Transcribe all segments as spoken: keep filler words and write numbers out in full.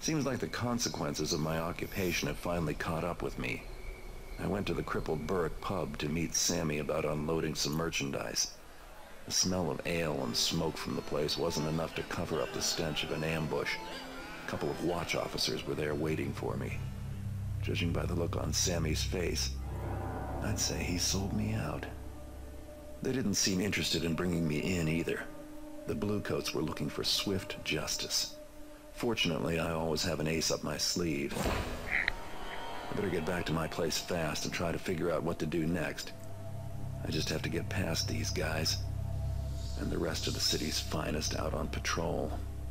Seems like the consequences of my occupation have finally caught up with me. I went to the crippled Burrick pub to meet Sammy about unloading some merchandise. The smell of ale and smoke from the place wasn't enough to cover up the stench of an ambush. A couple of watch officers were there waiting for me. Judging by the look on Sammy's face, I'd say he sold me out. They didn't seem interested in bringing me in either. The Bluecoats were looking for swift justice. Fortunately, I always have an ace up my sleeve. I better get back to my place fast and try to figure out what to do next. I just have to get past these guys and the rest of the city's finest out on patrol.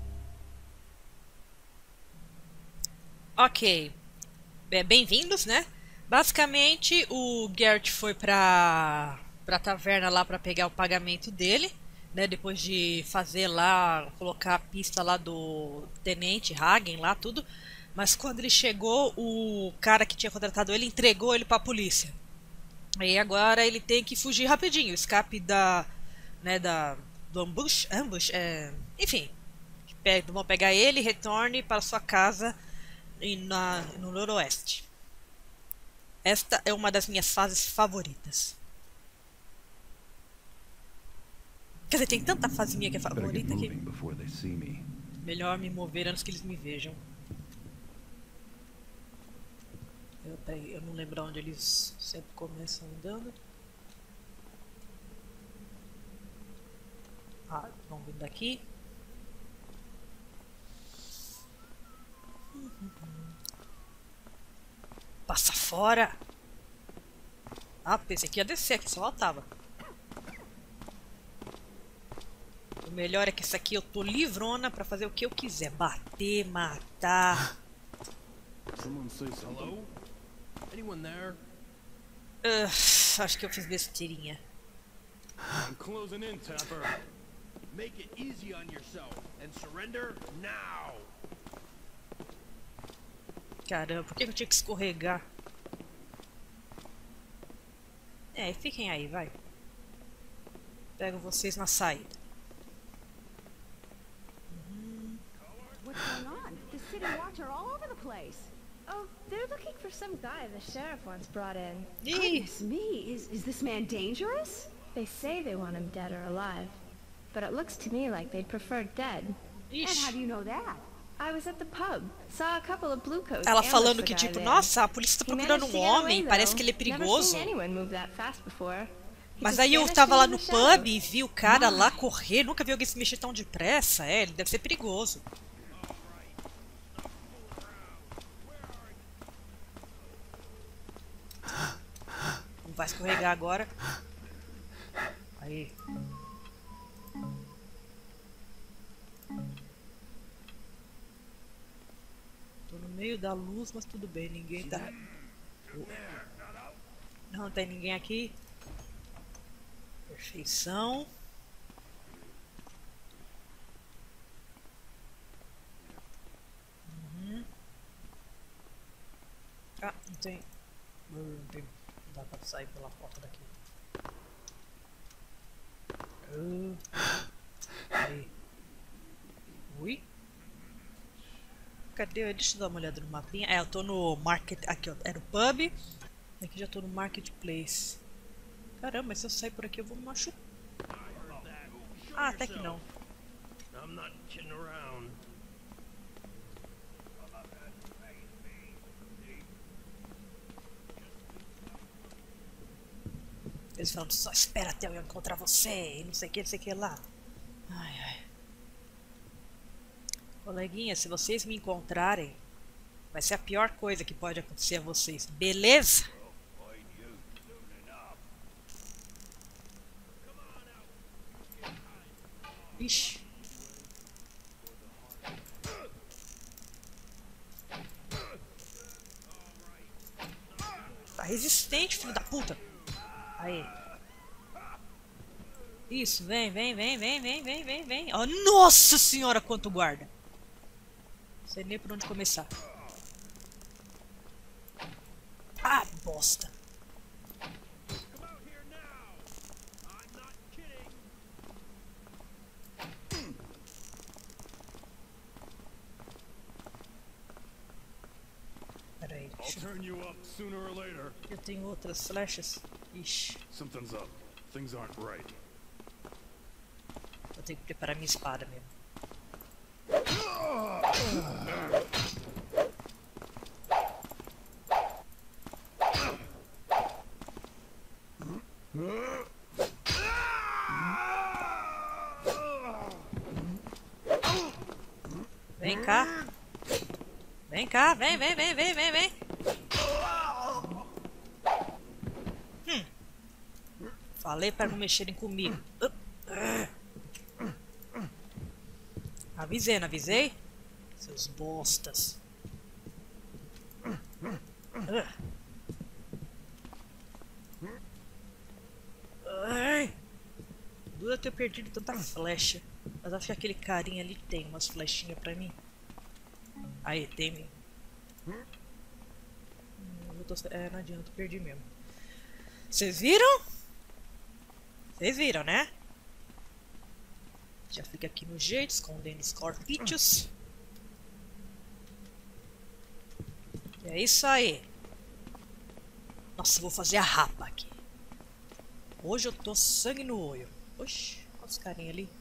Ok. Bem-vindos, né? Basicamente, o Garrett foi pra, pra taverna lá pra pegar o pagamento dele, né? Depois de fazer lá, colocar a pista lá do Tenente Hagen lá, tudo. Mas quando ele chegou, o cara que tinha contratado ele entregou ele pra polícia. E agora ele tem que fugir rapidinho, escape da, né, da, do ambush, ambush é, enfim, vão pegar ele e retorne para sua casa na, no noroeste. Esta é uma das minhas fases favoritas. Quer dizer, tem tanta fase minha que é favorita que melhor me mover antes que eles me vejam. Eu, peraí, eu não lembro onde eles sempre começam andando. Ah, vamos vir daqui. Passa fora. Ah, pensei que ia descer aqui, só faltava. O melhor é que esse aqui eu tô livrona pra fazer o que eu quiser. Bater, matar. Uh, acho que eu fiz besteirinha. I'm closing in, Tapper. Make it easy on yourself and surrender now. Caramba, por que eu tinha que escorregar? É, fiquem aí, vai. Pego vocês na saída. Uhum. What's going on? The city watch are all over the place. Oh, they're looking for some guy the sheriff once brought in. Goodness me, is, is this man dangerous? They say they want him dead or alive, but it looks to me like they'd prefer dead. And how do you know that? I was at the pub, saw a couple of Bluecoats. Ela falando que tipo, nossa, a polícia tá procurando um homem, parece que ele é perigoso. Mas aí eu tava lá no pub e vi o cara lá correr, nunca vi alguém se mexer tão depressa. É, ele deve ser perigoso. Não vai escorregar agora. Aí. Tô no meio da luz, mas tudo bem, ninguém tá... Não tem ninguém aqui. Perfeição. Uhum. Ah, não tem... Não tem... Não dá pra sair pela porta daqui. Uh. Aí. Ui. Cadê? Deixa eu dar uma olhada no mapinha. É, eu tô no market... Aqui, ó. Era o pub. Aqui já tô no marketplace. Caramba, mas se eu sair por aqui eu vou me machucar. Ah, até que não. Eles falando, só espera até eu encontrar você e não sei o que, não sei o que lá. Ai, ai. Coleguinha, se vocês me encontrarem, vai ser a pior coisa que pode acontecer a vocês, beleza? Ixi. Tá resistente, filho da puta. Aí. Isso, vem, vem, vem, vem, vem, vem, vem, vem. Oh, nossa senhora, quanto guarda. Não sei nem por onde começar. Ah, bosta. I'll turn you up sooner or later. Eu tenho outras flechas. Ixi, Something's up. Things aren't right. eu tenho que preparar minha espada mesmo. Vem cá. Vem cá, vem, vem, vem, vem, vem, vem. Hum. Falei para não mexerem comigo. Avisei, não avisei? Seus bostas. Ai. Dura ter perdido tanta flecha. Mas acho que aquele carinha ali tem umas flechinhas pra mim. Aí, tem mesmo. Hum, eu tô... É, não adianta, eu perdi mesmo. Vocês viram? Vocês viram, né? Já fica aqui no jeito, escondendo os corpítios. E é isso aí. Nossa, eu vou fazer a rapa aqui. Hoje eu tô sangue no olho. Oxi, olha os carinha ali.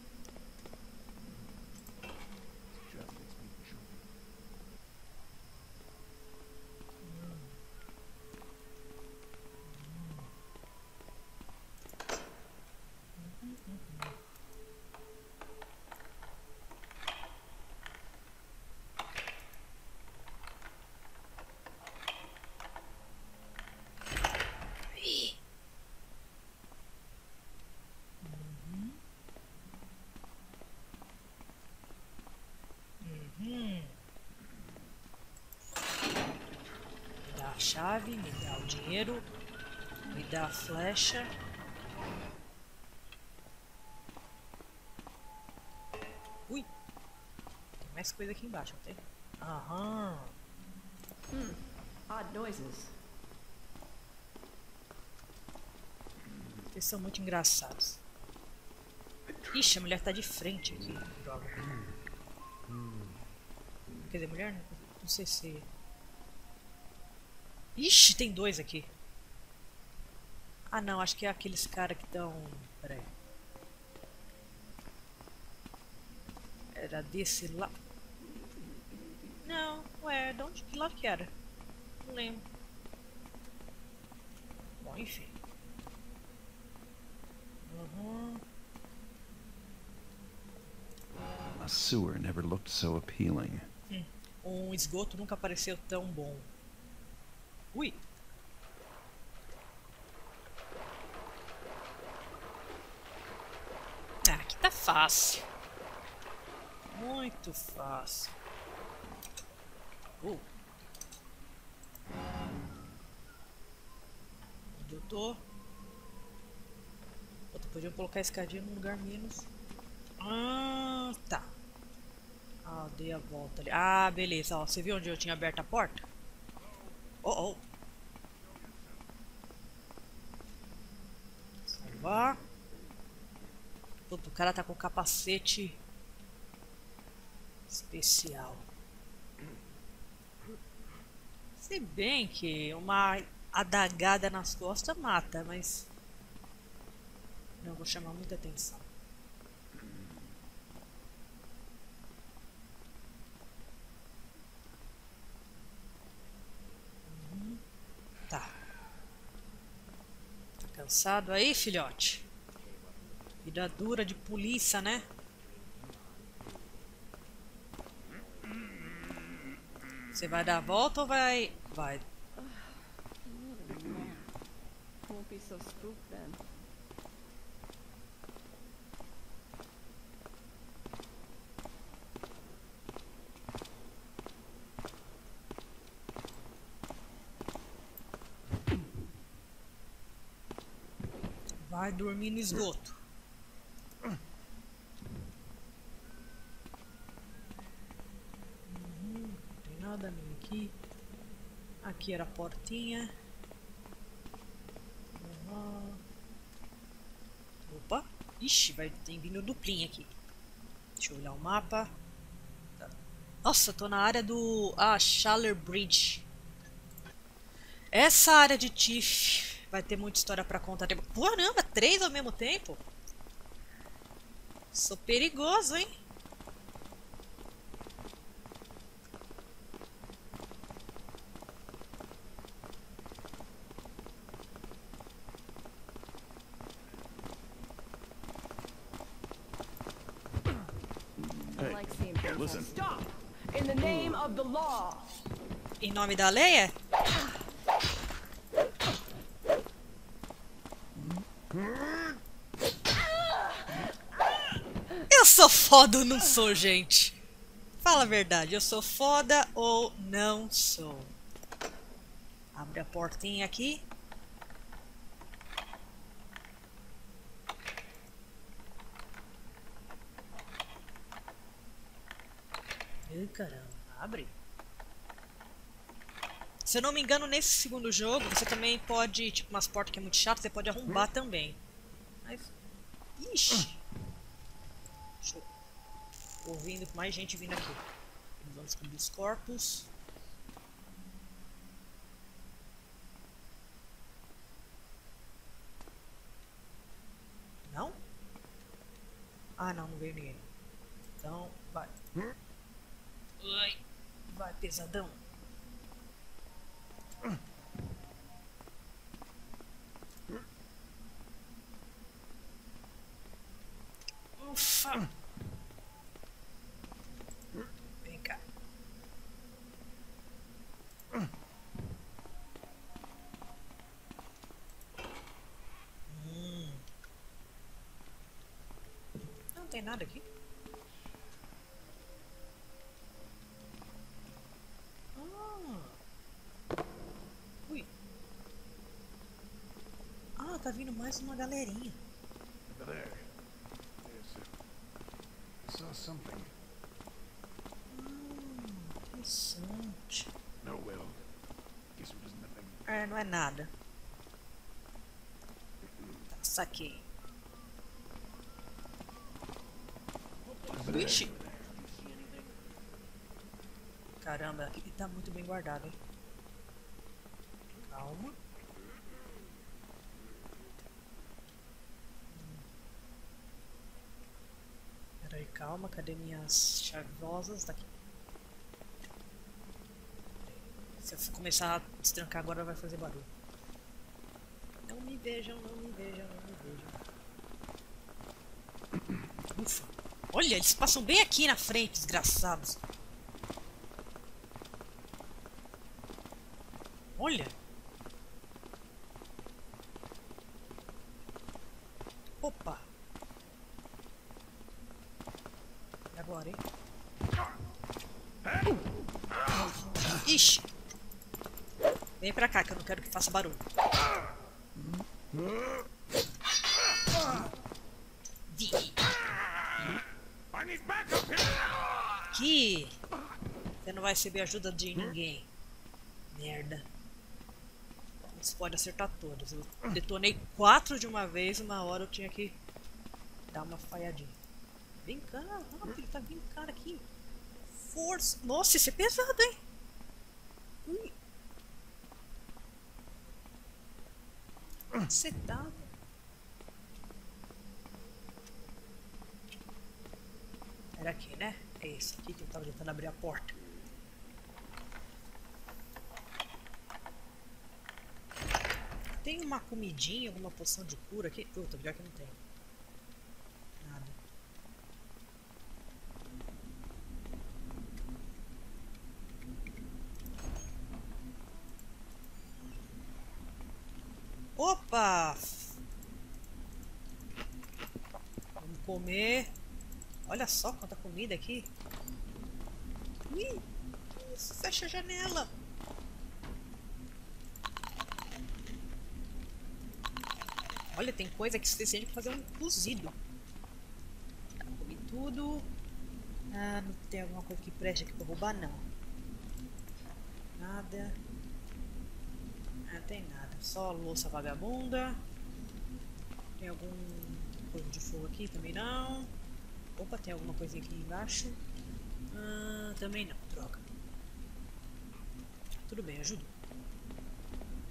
Chave, me dá o dinheiro, me dá a flecha. Ui, tem mais coisa aqui embaixo, não tem? Aham. Hmm. Odd noises. Eles são muito engraçados. Ixi, a mulher tá de frente aqui. Droga. Quer dizer, mulher? Não sei se... Ixi, tem dois aqui. Ah não, acho que é aqueles caras que estão... Pera aí. Era desse lá. Não, ué, de onde de lado que era? Não lembro. Bom, enfim. Uhum. A sewer never looked so appealing. Hum. Um esgoto nunca pareceu tão bom. Ui! Ah, aqui tá fácil. Muito fácil. Uh. Onde eu tô? Outro, podiam colocar a escadinha num lugar menos. Ah, tá. Ah, dei a volta ali. Ah, beleza. Ó, você viu onde eu tinha aberto a porta? Oh, oh. Salvar. Todo o cara tá com capacete especial. Se bem que uma adagada nas costas mata, mas não vou chamar muita atenção. Tá. Tá cansado aí, filhote? Vida dura de polícia, né? Você vai dar a volta ou vai... Vai. Won't be so spooked then. Vai dormir no esgoto. Uhum, não tem nada nem aqui. Aqui era a portinha. Uhum. Opa! Ixi, vai, tem vindo duplinha aqui. Deixa eu olhar o mapa. Tá. Nossa, tô na área do... Ah, Schaller Bridge. Essa área de Tiff vai ter muita história pra contar. Caramba, três ao mesmo tempo? Sou perigoso, hein? I like seeing things listen. Stop! In the name of the law! Em nome da lei é? Eu sou foda ou não sou, gente? Fala a verdade, eu sou foda ou não sou? Abre a portinha aqui. Ai, caramba, abre. Se eu não me engano, nesse segundo jogo, você também pode, tipo, umas portas que é muito chato, você pode arrombar também. Mas... Ixi! Deixa eu... Tô ouvindo mais gente vindo aqui. Vamos descobrir os corpos. Não? Ah, não, não veio ninguém. Então, vai. Ui. Vai, pesadão. Ufa. Vem cá. Hum. Não tem nada aqui. Ui. Ah, tá vindo mais uma galerinha. Over there. Yes, sir. I saw something. Hum, interessante. No, well, guess it was nothing. É, não é nada. Tá, saquei. Ixi. Caramba, aqui tá muito bem guardado, hein? Calma. Peraí, calma, cadê minhas chavosas? Tá aqui. Se eu for começar a destrancar agora vai fazer barulho. Não me vejam, não me vejam, não me vejam. Ufa! Olha, eles passam bem aqui na frente, desgraçados. Olha! Opa! E agora, hein? Ixi! Vem pra cá que eu não quero que faça barulho. Vi. Que você não vai receber ajuda de ninguém. Merda. Você pode acertar todos. Eu detonei quatro de uma vez, uma hora eu tinha que dar uma falhadinha. Vem cá, rápido, ele tá vindo cara aqui. Força. Nossa, isso é pesado, hein? Ui. Você tá. Era aqui, né? É esse aqui que eu tava tentando abrir a porta. Tem uma comidinha, alguma poção de cura aqui? Puta, pior que não tem. Nada. Opa! Vamos comer. Olha só quanta comida aqui. Ui, isso, fecha a janela. Olha, tem coisa que você sente pra fazer um cozido. Tá, comi tudo. Ah, não tem alguma coisa que preste aqui pra roubar, não. Nada. Ah, não tem nada. Só louça vagabunda. Tem algum coisa de fogo aqui? Também não. Opa, tem alguma coisinha aqui embaixo. Ah, também não, droga. Tudo bem, ajuda.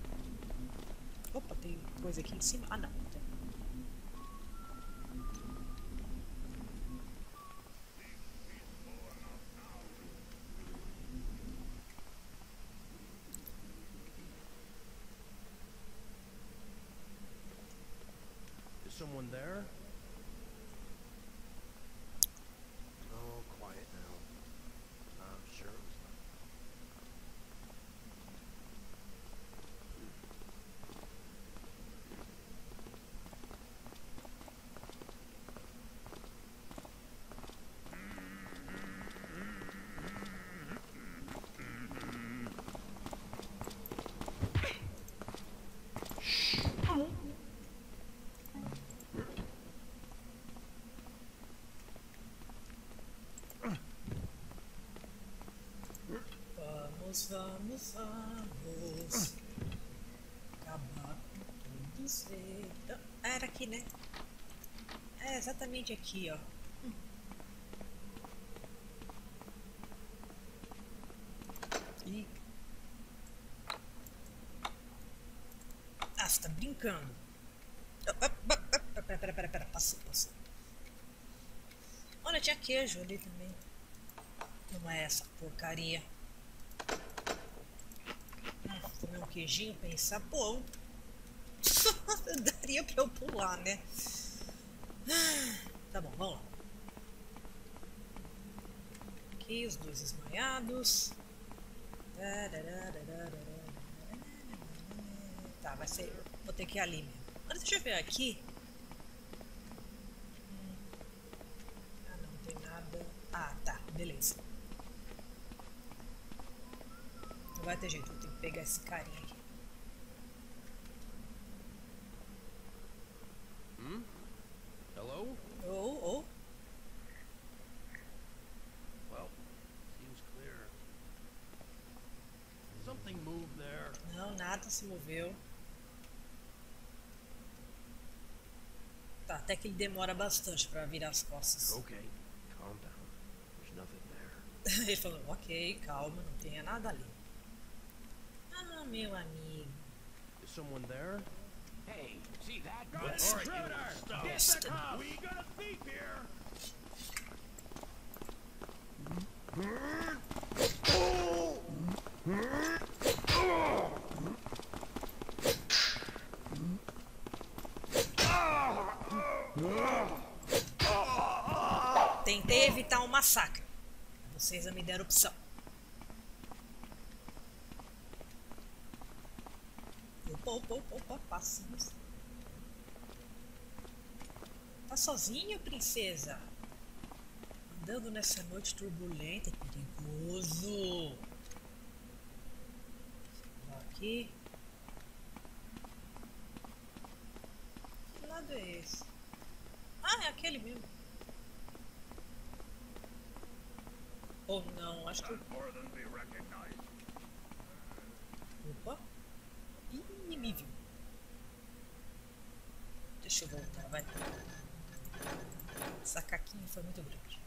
Opa, tem coisa aqui em cima? Ah, não. Tem. Is someone there? Oh, quiet now. I'm sure it was not. Vamos, vamos, vamos. Acabar com todos eles. Ah, era aqui, né? É exatamente aqui, ó. Hum. Ih. Ah, você tá brincando. Pera, pera, pera, pera. Passou, passou. Olha, tinha queijo ali também. Não é essa porcaria. Comer um queijinho, pensar, pô, daria pra eu pular, né? Tá bom, vamos lá. Aqui, os dois esmaiados. Tá, vai ser. Vou ter que ir ali mesmo. Mas deixa eu ver aqui. Ah, não tem nada. Ah, tá, beleza. Não vai ter jeito, eu tenho que pegar esse carinha aqui. Hmm? Hello? Oh, oh. Well, seems clear. Something moved there. Não, nada se moveu. Tá, até que ele demora bastante pra virar as costas. Okay, calm down. There's nothing there. Ele falou, ok, calma, não tenha nada ali. Ah, meu amigo. Is someone there? Hey, see that? Yes. All right, you little stuff. Get Yes. the cop. We got a thief here. Tentei evitar um massacre. Vocês não me deram opção. Opa, opa, opa, opa, passinhos. Tá sozinha, princesa? Andando nessa noite turbulenta, é perigoso. Vou aqui. Que lado é esse? Ah, é aquele mesmo. Ou não, acho que... More than we recognize. Opa. Ih, me viu. Deixa eu voltar, vai. Essa caquinha foi muito grande.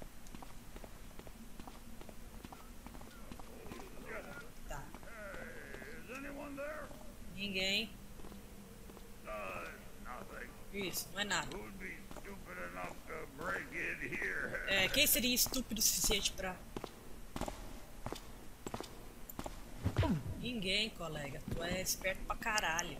Tá. Hey, is anyone there? Ninguém. Uh, nothing. Isso, não é nada. Who'd be stupid enough to break in here? É, quem seria estúpido o suficiente pra... Ninguém, colega. Tu é esperto pra caralho.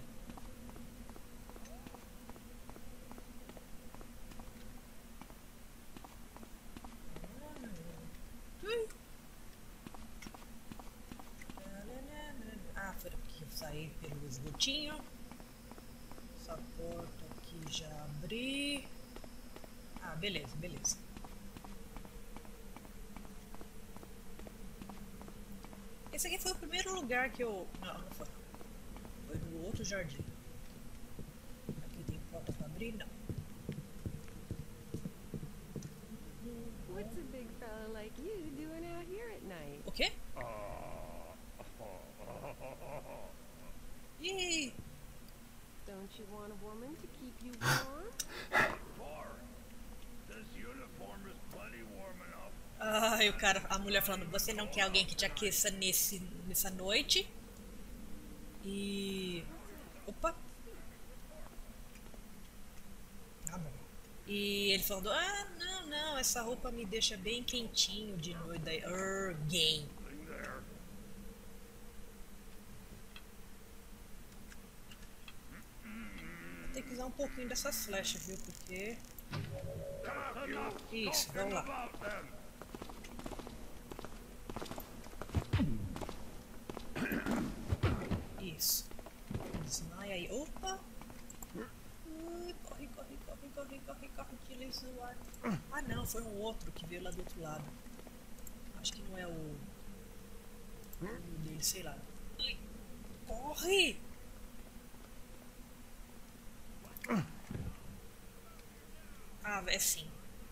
Ah, foi aqui eu saí pelo esgotinho. Essa porta aqui já abri. Ah, beleza, beleza. Esse aqui foi o primeiro lugar que eu... Não, não foi. Foi no outro jardim. Aqui tem porta pra abrir? Não. What's a big fella like you doing out here at night? O quê? Oh. Ih, Don't you want a woman to keep you warm? Far. This uniform is plenty warm enough. ai, o cara, a mulher falando, você não quer alguém que te aqueça nesse, nessa noite? E Opa! Ah, bom. E ele falando, ah, não, não, essa roupa me deixa bem quentinho de noite. Daí, er, gay. Thing there. Vou ter que usar um pouquinho dessas flechas, viu? Porque... That's enough Isso, talking vamos lá. about them. Isso. Desmaia aí. Opa! Ui, corre, corre, corre, corre, corre, corre, tira isso do ar. Ah, não, foi um outro que veio lá do outro lado. Acho que não é o... o dele, sei lá. Ui, corre! Ah, é sim.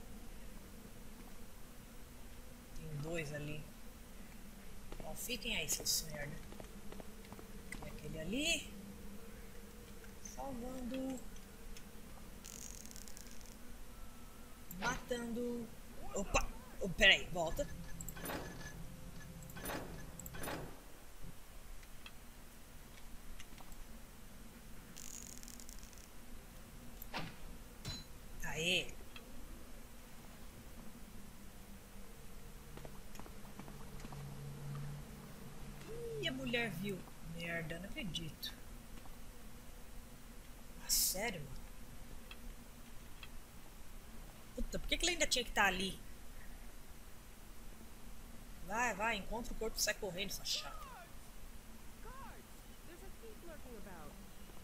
Tem dois ali. Ó, fiquem aí, seus merda. Tem aquele ali. Salvando. Matando. Opa! Oh, peraí, volta. Aê! Ih, a mulher viu. Merda, não acredito. Ah, sério, mano? Puta, por que, que ele ainda tinha que estar ali? Vai, vai, encontra o corpo e sai correndo, sua chata. Guards! There's a thief lurking about.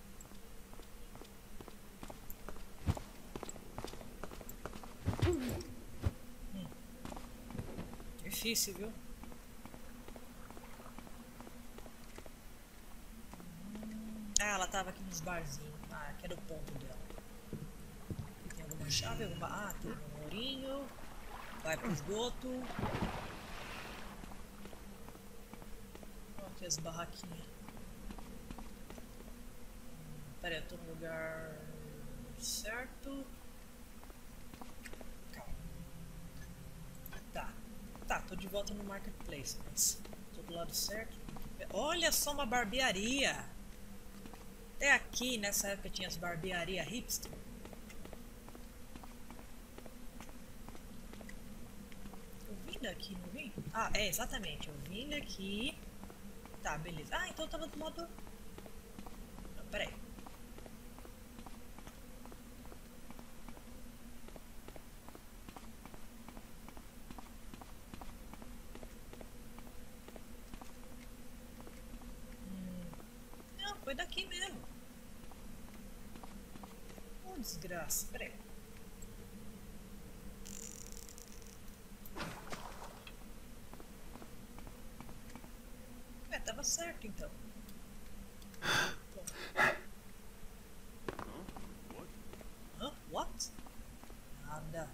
Difícil, viu? Ah, ela tava aqui nos barzinhos. Ah, que era o ponto dela. Aqui tem alguma chave? Alguma... Ah, tem um ourinho. Vai pro esgoto. Olha aqui as barraquinhas. Hum, Pera aí, eu tô no lugar certo. Calma. Tá. Tá, tô de volta no marketplace, mas tô do lado certo. Olha só uma barbearia! Até aqui, nessa época, tinha as barbearias hipster. Eu vim daqui, não vim? Ah, é, exatamente. Eu vim daqui. Tá, beleza. Ah, então eu tava do modo... Não, peraí. Não, foi daqui mesmo. Oh, desgraça. Peraí. É, tava certo então. Bom. Hã? What? Nada.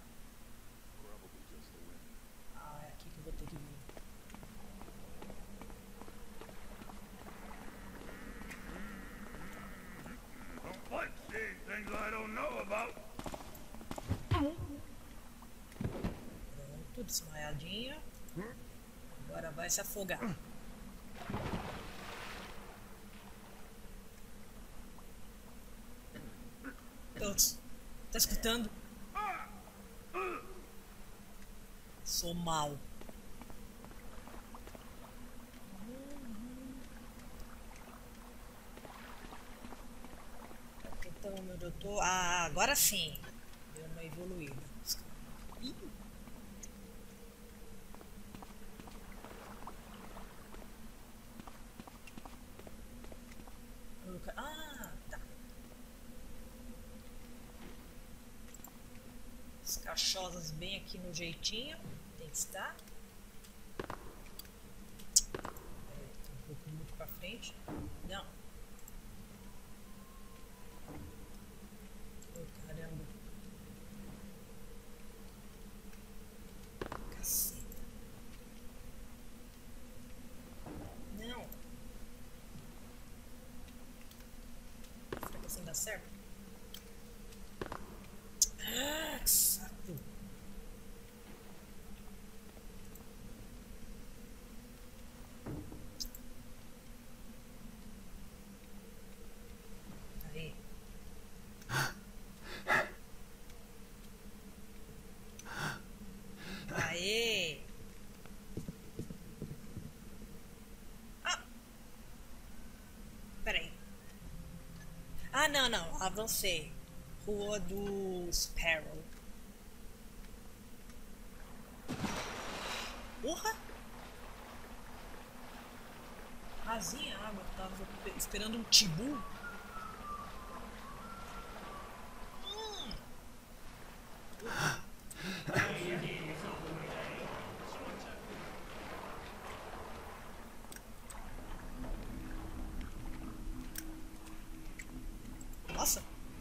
Ah, é aqui que eu vou ter que vir. Don't like seeing things I don't know about. Pronto, desmaiadinha. Agora vai se afogar. Todos. Tá escutando? Sou mal. Então, meu doutor. Ah, agora sim. Deu uma evoluída. Ih. Ah, tá. As cachosas bem aqui no jeitinho. Tem que estar. Peraí, tá um pouco muito pra frente. Não. Oh, caramba. Caceta. Não. Será que assim dá certo? Ah, que saco. Ah, não, não. Avancei. Rua do Sparrow. Porra! Rasinha a água. Tava esperando um tibu. Hum. Nossa!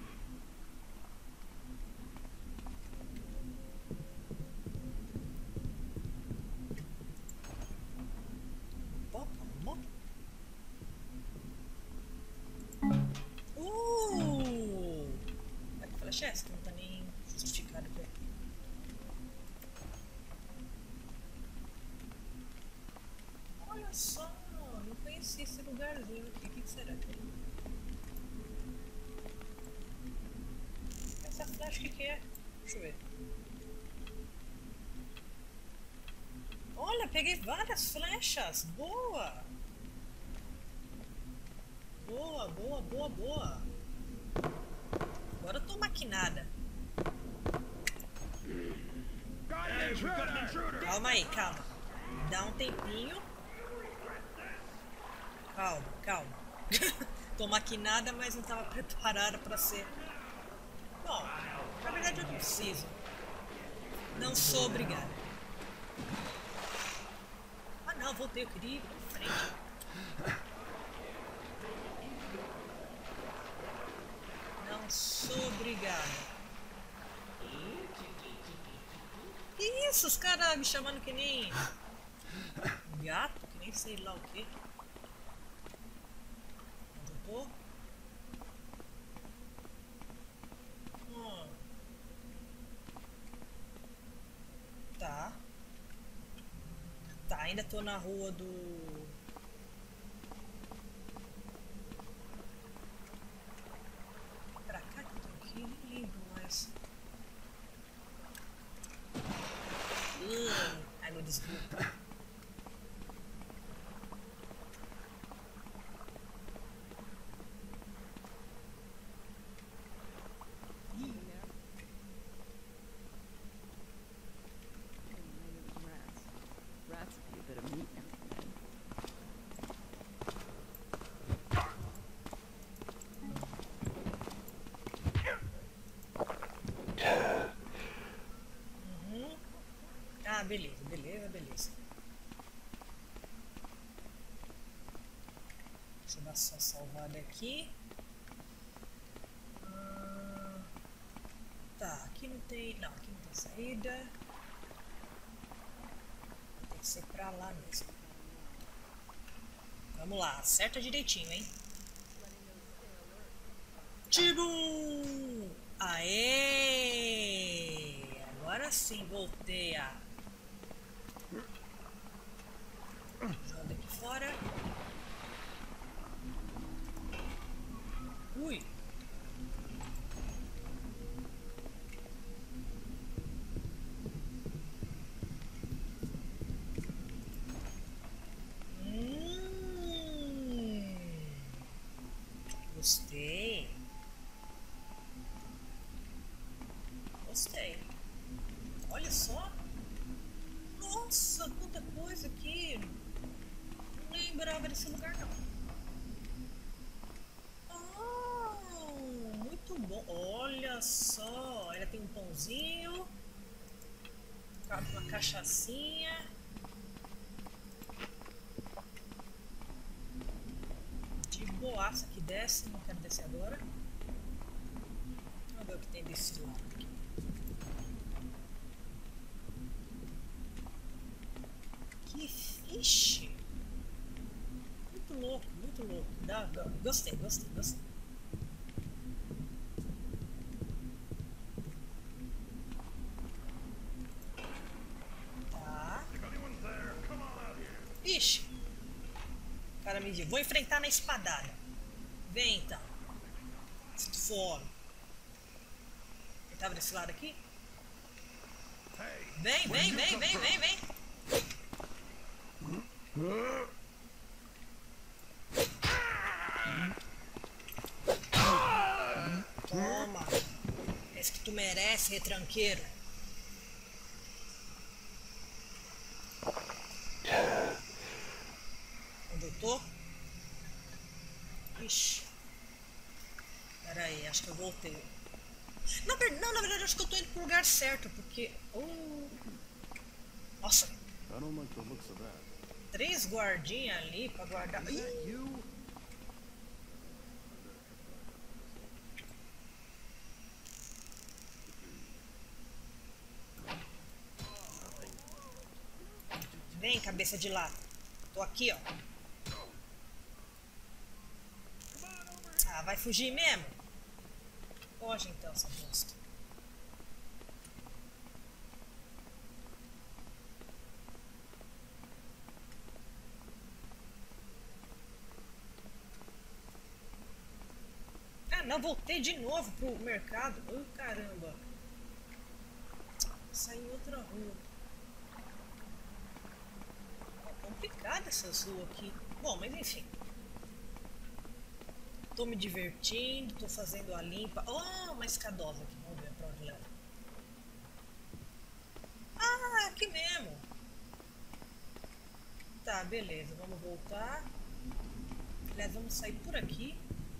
Pô, calma. Uh! Vai que flecha é essa? Que não tá nem justificado aqui. Olha só! Não conheci esse lugarzinho aqui. O que que será que é? Essa flecha, o que que é? Deixa eu ver. Olha, peguei várias flechas. Boa! Boa, boa, boa, boa. Agora eu tô maquinada. Calma aí, calma. Dá um tempinho. Calma, calma. Tô maquinada, mas não tava preparada pra ser. Bom, na verdade eu não preciso. Não sou obrigada. Ah não, voltei, eu queria ir pra frente. Não sou obrigada. Que isso, os caras me chamando que nem gato, que nem sei lá o que. Onde eu tô? Hum. Tá. Tá, ainda tô na rua do... Pra cá que eu tô aqui, nem lembro mais. Hum, água de esgoto. Rats would be a bit of meat now and then. Uhum. Ah, beleza, beleza, beleza. Deixa eu dar só salvada aqui. Ah, tá, aqui não tem. Não, aqui não tem saída. Tem que ser pra lá mesmo. Vamos lá, acerta direitinho, hein? Tibum! Aê! Agora sim voltei a. Joga aqui fora. Ui! Hum, gostei. Gostei. Olha só. Nossa, quanta coisa aqui. Não lembrava desse lugar não. Ah, muito bom. Olha só. Ainda tem um pãozinho. Uma cachaçinha. De boaça que desce. Não quero descer agora. Vamos ver o que tem desse lado aqui. Que fiche! Muito louco, muito louco. Dá, dá. Gostei, gostei, gostei. Tá. Ixi! O cara me diz, vou enfrentar na espadada. Vem então. Fome. Ele tava desse lado aqui? Vem, vem, vem, vem, vem, vem. tu merece, retranqueiro. Onde eu tô? Ixi. Pera aí, acho que eu voltei. Na verdade, não, na verdade, acho que eu tô indo pro lugar certo, porque... Oh. Nossa, I don't like the looks of that. três guardinhas ali pra guardar... Is that Ih, you? vem, cabeça de lata. Tô aqui, ó. Ah, vai fugir mesmo? Foge então, essa bosta. Ah, não, voltei de novo pro mercado. Ai, caramba. Saí em outra rua. É complicada essas ruas aqui. Bom, mas enfim. Tô me divertindo, tô fazendo a limpa. Oh, uma escadosa aqui. Vamos ver pra onde leva. Ah, aqui mesmo. Tá, beleza. Vamos voltar. Aliás, vamos sair por aqui.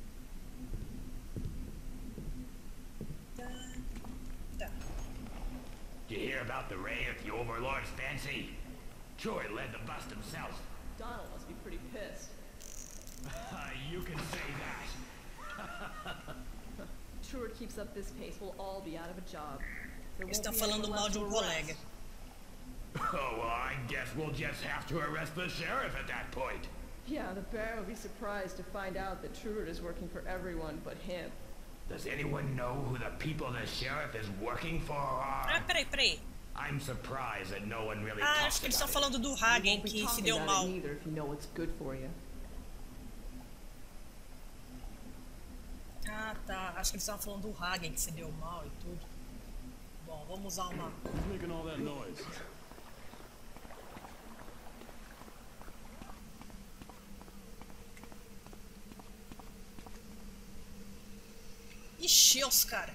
Tá. Tá. Did you hear about the raid at the Overlord's fancy? Troy led the bust himself. Donald must be pretty pissed. You can say that. Truard keeps up this pace, we'll all be out of a job. There won't Está be falando anyone mal left de to um arrest. colega. Oh, well, I guess we'll just have to arrest the sheriff at that point. Yeah, the Baron will be surprised to find out that Truard is working for everyone but him. Does anyone know who the people the sheriff is working for Ah, are? peraí, peraí. I'm surprised that no one really Ah, acho talks que eles estão about it. falando do You Hagen, won't be que se talking deu about mal. it neither if you know what's good for you. Ah, tá. Acho que eles estavam falando do Hagen, que se deu mal e tudo. Bom, vamos usar uma... Who's making all that noise? Ixi, os cara.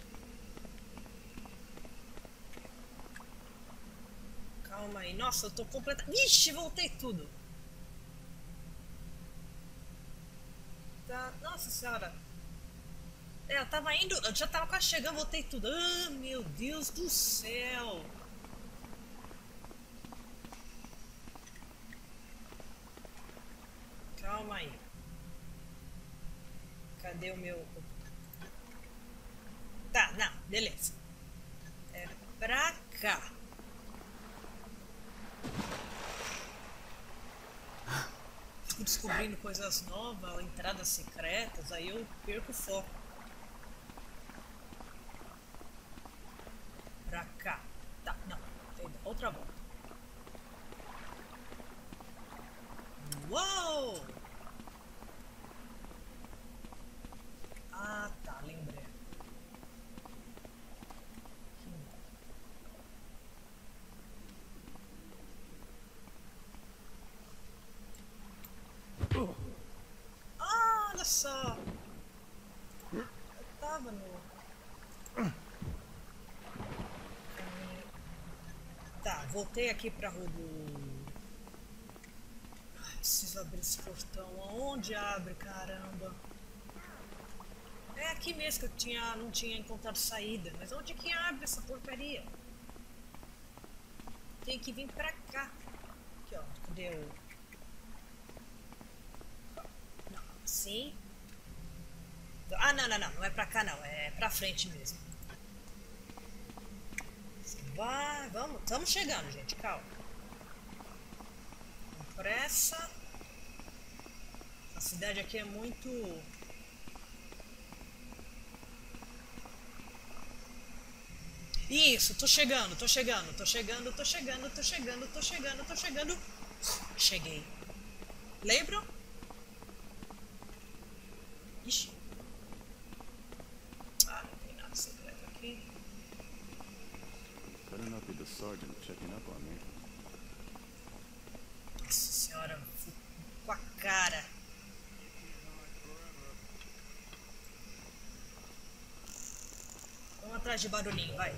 Calma aí. Nossa, eu tô completa... Ixi, voltei tudo. Tá... Nossa senhora. É, eu tava indo... Eu já tava quase chegando, voltei tudo. Ah, meu Deus do céu. Calma aí. Cadê o meu... Tá, não, beleza. É pra cá. Fico descobrindo coisas novas, entradas secretas, aí eu perco o foco. Pra cá. Tá, não, tem outra volta. Uou! Ah, tá, lembrei. Ah, olha só. Eu tava no... Tá, voltei aqui pra rua do... Ai, preciso abrir esse portão. Onde abre, caramba? É aqui mesmo que eu tinha, não tinha encontrado saída. Mas onde que abre essa porcaria? Tem que vir pra cá. Aqui, ó. Cadê o... Não, assim. Ah, não, não, não. Não é pra cá, não. É pra frente mesmo. Vai, vamos. Estamos chegando, gente. Calma. Com pressa. A cidade aqui é muito... Isso, tô chegando, tô chegando, tô chegando, tô chegando, tô chegando, tô chegando, tô chegando. Cheguei. Lembram? Ixi. Ah, não tem nada secreto aqui. Better not be the sergeant checking up on me. Nossa senhora, fui com a cara. Vamos atrás mais de barulhinho, vai.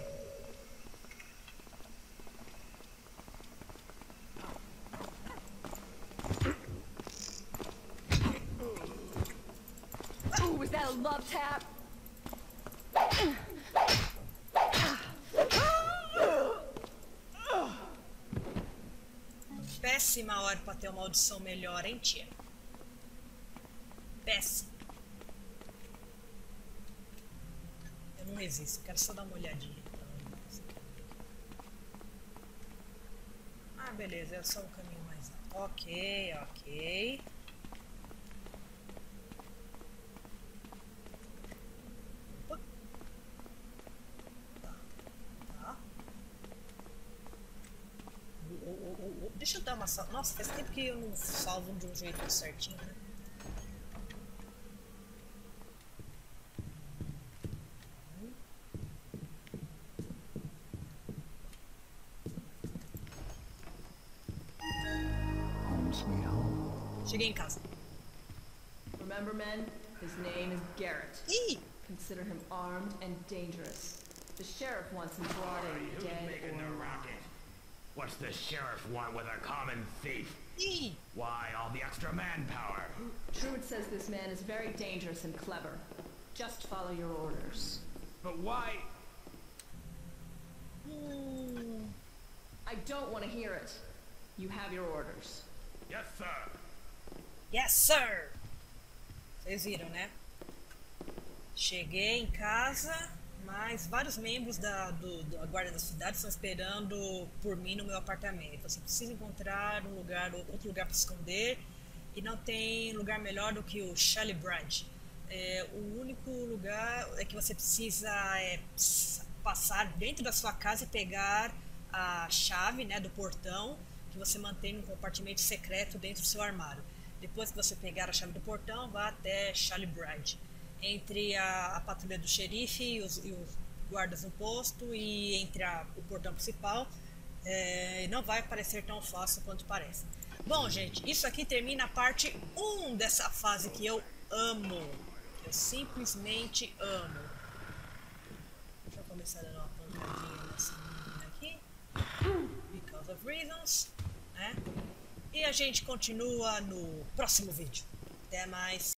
Ooh, was that a love tap? Péssima hora pra ter uma audição melhor, hein, tia? Péssima. Eu não resisto, quero só dar uma olhadinha. Ah, beleza, é só um caminho mais alto. Ok, ok. Opa. Tá, tá. Oh, oh, oh, oh. Deixa eu dar uma salva. Nossa, faz tempo que eu não salvo de um jeito certinho, né? Home sweet home. Cheguei em casa. Remember, men? His name is Garrett. Ih! Consider him armed and dangerous. The sheriff wants him brought in Who's dead making or the alive. racket? What's the sheriff want with a common thief? Ih! Why all the extra manpower? Truett says this man is very dangerous and clever. Just follow your orders. But why? Hum. I don't want to hear it. You have your orders. Yes, sir. Yes, sir! Vocês viram, né? Cheguei em casa, mas vários membros da, do, da guarda da cidade estão esperando por mim no meu apartamento. Você precisa encontrar um lugar, outro lugar para se esconder, e não tem lugar melhor do que o Charlie Bride. É, o único lugar é que você precisa é, passar dentro da sua casa e pegar a chave, né, do portão que você mantém num compartimento secreto dentro do seu armário. Depois que você pegar a chave do portão, vá até Charlie Bride. Entre a, a patrulha do xerife e os, e os guardas no posto e entre a, o portão principal, é, não vai parecer tão fácil quanto parece. Bom, gente, isso aqui termina a parte um dessa fase que eu amo. Eu simplesmente amo. Deixa eu começar dando uma pancadinha nessa menina aqui. Because of reasons, né? E a gente continua no próximo vídeo. Até mais.